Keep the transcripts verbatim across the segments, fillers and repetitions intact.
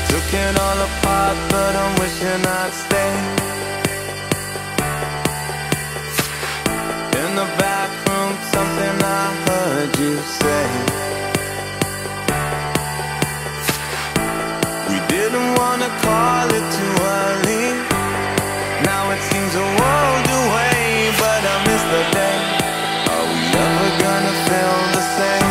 Took it all apart, but I'm wishing I'd stay. In the back room, something I heard you say. We didn't wanna call it too early. Now it seems a world away, but I miss the day. Are we ever gonna feel the same?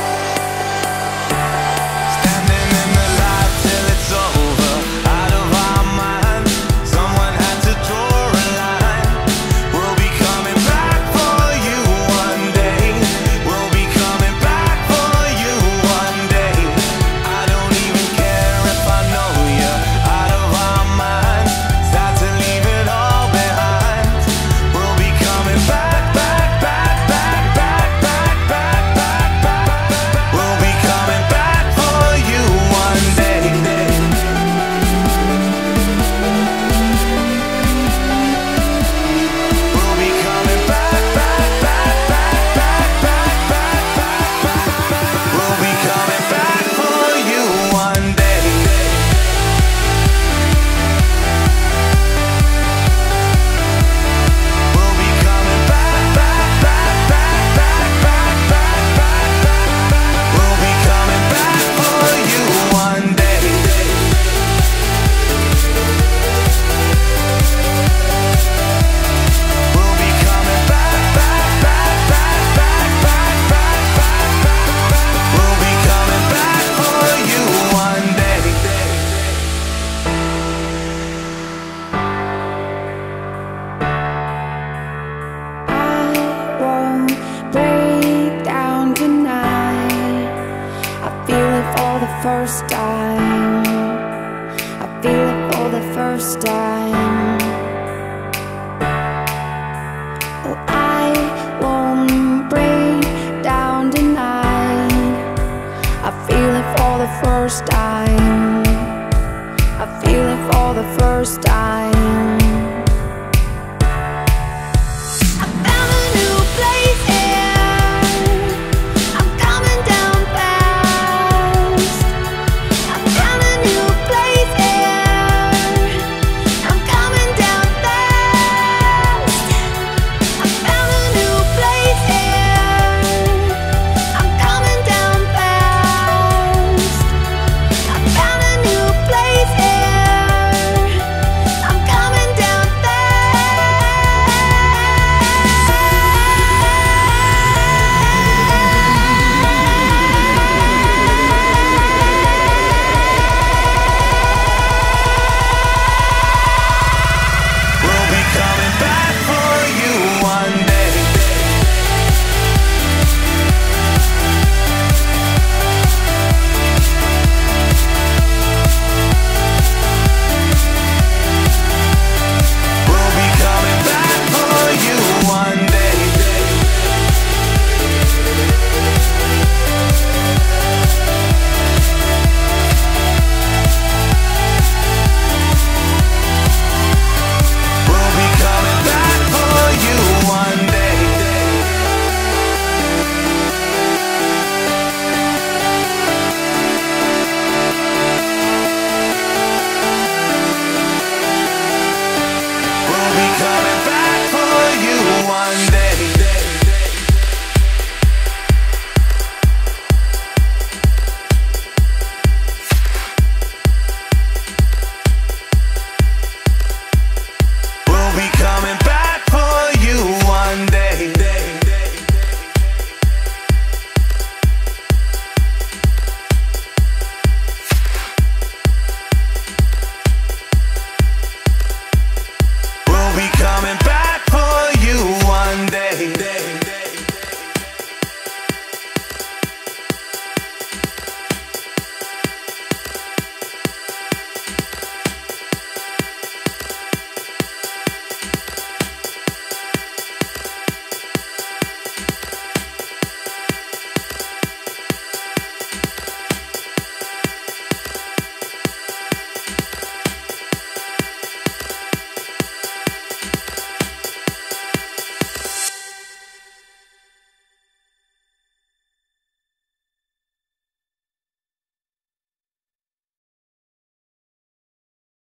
Standing in the light till it's over, out of our mind. Someone had to draw a line. We'll be coming back for you one day. We'll be coming back for you one day. I don't even care if I know you out of our minds. Start to leave it all behind. We'll be coming back, back, back, back, back, back, back, back, back. We'll be coming back for you one day. We'll be coming back, back, back, back, back, back, back, back, back. We'll be coming back for you one day. We'll be coming back, back, back, back, back, back, back, back, back. We'll be coming back for you one day. We'll be coming back, back, back, back, back, back, back, back, back. We'll be coming back for you one day. I won't break down tonight. I feel it for the first time. I feel it for the first time. Oh, I won't break down tonight. I feel it for the first time. I feel it for the first time.